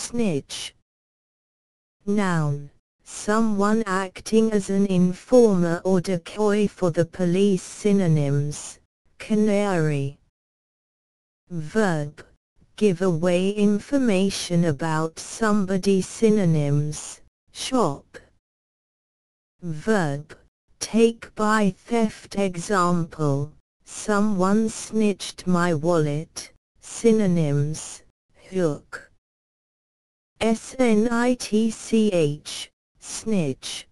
Snitch. Noun. Someone acting as an informer or decoy for the police. Synonyms. Canary. Verb. Give away information about somebody. Synonyms. Shop. Verb. Take by theft. Example. Someone snitched my wallet. Synonyms. Hook. Snitch, snitch.